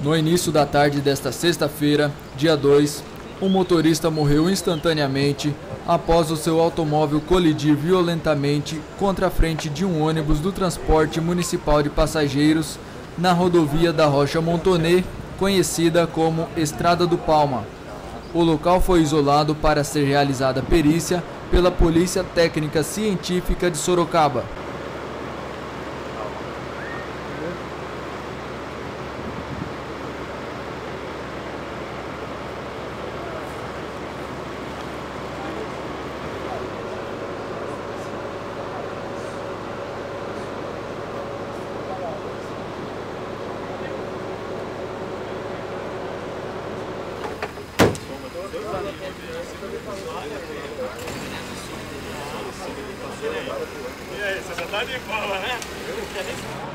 No início da tarde desta sexta-feira, dia 2, um motorista morreu instantaneamente após o seu automóvel colidir violentamente contra a frente de um ônibus do transporte municipal de passageiros na rodovia da Rocha Montonet, conhecida como Estrada do Palma. O local foi isolado para ser realizada perícia pela Polícia Técnica Científica de Sorocaba. E aí, você já tá de boa, né?